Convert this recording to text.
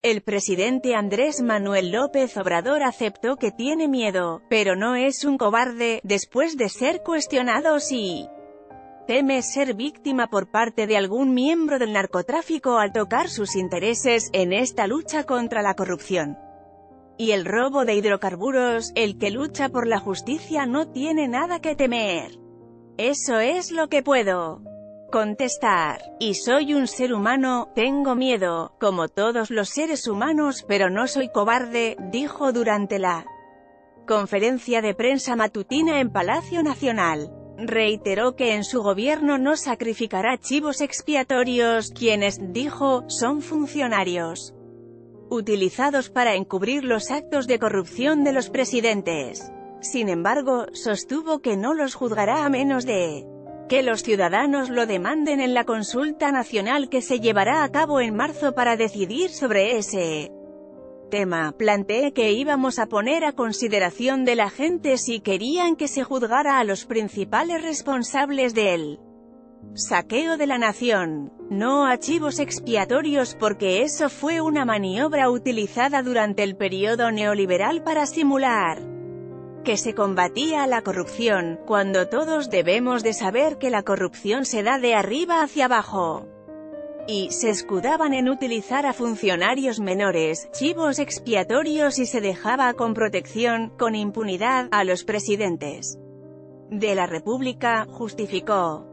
El presidente Andrés Manuel López Obrador aceptó que tiene miedo, pero no es un cobarde, después de ser cuestionado si teme ser víctima por parte de algún miembro del narcotráfico al tocar sus intereses en esta lucha contra la corrupción y el robo de hidrocarburos. El que lucha por la justicia no tiene nada que temer. Eso es lo que puedo contestar. Y soy un ser humano, tengo miedo, como todos los seres humanos, pero no soy cobarde, dijo durante la conferencia de prensa matutina en Palacio Nacional. Reiteró que en su gobierno no sacrificará chivos expiatorios, quienes, dijo, son funcionarios utilizados para encubrir los actos de corrupción de los presidentes. Sin embargo, sostuvo que no los juzgará a menos de que los ciudadanos lo demanden en la consulta nacional que se llevará a cabo en marzo para decidir sobre ese tema. Planteé que íbamos a poner a consideración de la gente si querían que se juzgara a los principales responsables del saqueo de la nación, no a chivos expiatorios, porque eso fue una maniobra utilizada durante el periodo neoliberal para simular que se combatía a la corrupción, cuando todos debemos de saber que la corrupción se da de arriba hacia abajo. Y se escudaban en utilizar a funcionarios menores, chivos expiatorios, y se dejaba con protección, con impunidad, a los presidentes de la República, justificó.